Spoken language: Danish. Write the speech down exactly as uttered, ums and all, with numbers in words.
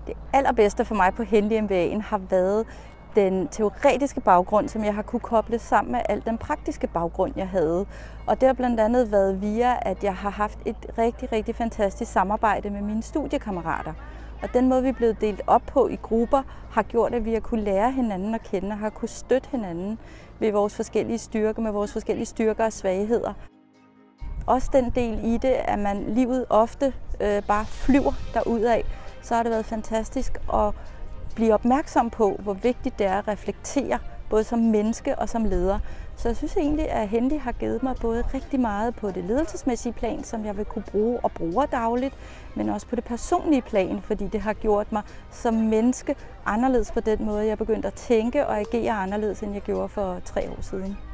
Det allerbedste for mig på Handy M B A'en har været den teoretiske baggrund, som jeg har kunne koble sammen med al den praktiske baggrund, jeg havde. Og det har blandt andet været via, at jeg har haft et rigtig, rigtig fantastisk samarbejde med mine studiekammerater. Og den måde, vi er blevet delt op på i grupper, har gjort, at vi har kunne lære hinanden at kende og har kunne støtte hinanden ved vores forskellige styrker, med vores forskellige styrker og svagheder. Også den del i det, at man livet ofte øh, bare flyver derudad, så har det været fantastisk at blive opmærksom på, hvor vigtigt det er at reflektere, både som menneske og som leder. Så jeg synes egentlig, at Handy har givet mig både rigtig meget på det ledelsesmæssige plan, som jeg vil kunne bruge og bruger dagligt, men også på det personlige plan, fordi det har gjort mig som menneske anderledes på den måde, jeg begyndte at tænke og agere anderledes, end jeg gjorde for tre år siden.